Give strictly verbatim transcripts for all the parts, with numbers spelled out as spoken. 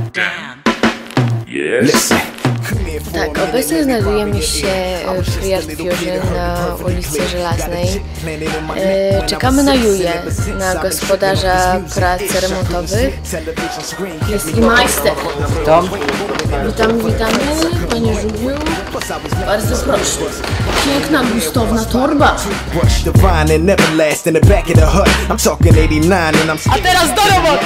Yes. Tak, obecnie znajdujemy się w Friat Fusion na ulicy Żelaznej. E, czekamy na Juję, na gospodarza prac remontowych. Jest i majster. Witam. Witamy, witamy, panie Żubiu. Bardzo proszę. Piękna, gustowna torba. A teraz do roboty!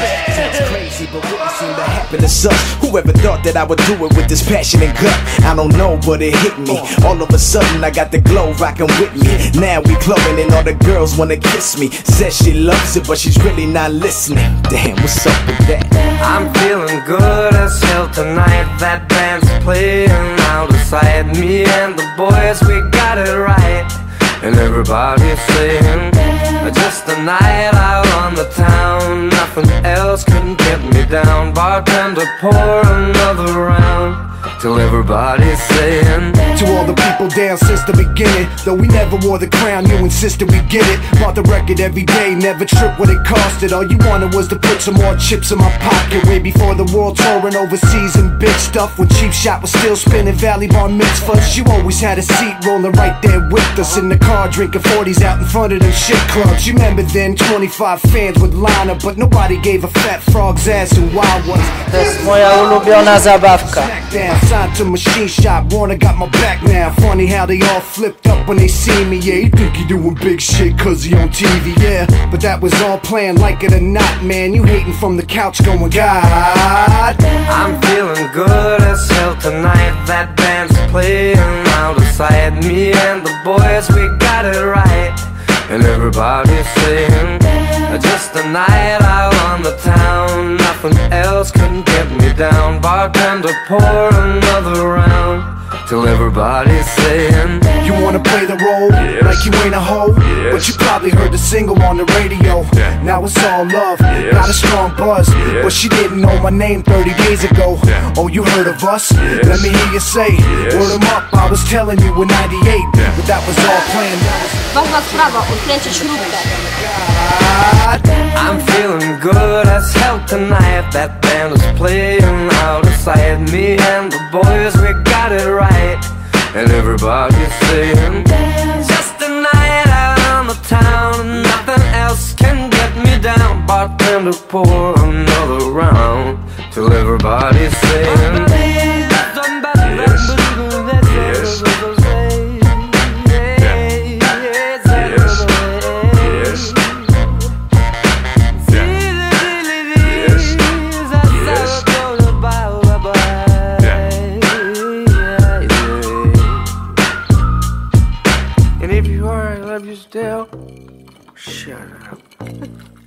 Whoever thought that I would do it with this passion and gut? I don't know, but it hit me. All of a sudden, I got the glow rocking with me. Now we clubbing and all the girls wanna kiss me. Says she loves it, but she's really not listening. Damn, what's up with that? I'm feeling good as hell tonight. That band's playing out of sight. Me and the boys, we got it right. And everybody's saying, just a night out on the town. Nothing else can get me down. Bartender, pour another round. Till everybody's saying, to all the people down since the beginning, though we never wore the crown, you insisted we get it. Bought the record every day, never tripped what it costed. All you wanted was to put some more chips in my pocket. Way before the world touring overseas and big stuff. When Cheap Shot was still spinning Valley Bar mitzvahs, you always had a seat rolling right there with us. In the car drinking forties out in front of them shit clubs. You remember then, twenty-five fans would line up, but nobody gave a fat frog's ass who I was. To jest moja ulubiona zabawka. Signed to Machine Shop, Warner got my back now. Funny how they all flipped up when they see me. Yeah, you think you doing big shit cause he on T V, yeah. But that was all planned, like it or not, man. You hating from the couch going, God. I'm feeling good as hell tonight. That band's playing out of sight. Me and the boys, we got it right. And everybody's saying, just a night out on the town. Nothing else can get me down. Bartender, pour another round. Till everybody's saying, you wanna play the role, yes, like you ain't a hoe, yes, but you probably heard the single on the radio, yeah. Now it's all love, yes, not a strong buzz, yes, but she didn't know my name thirty days ago, yeah. Oh, you heard of us? Yes. Let me hear you say, yes, word 'em up, I was telling you in ninety-eight, yeah, but that was all planned. Ważna sprawa, odkręcić śrubkę. I'm feeling good as hell tonight. That band is playing out of sight. Me and the boys, we got it right. And everybody's saying, just a night out on the town. Nothing else can get me down. Bartender, pour another round. Till everybody's saying, yes, yes, and if you are, I love you still. Shut up.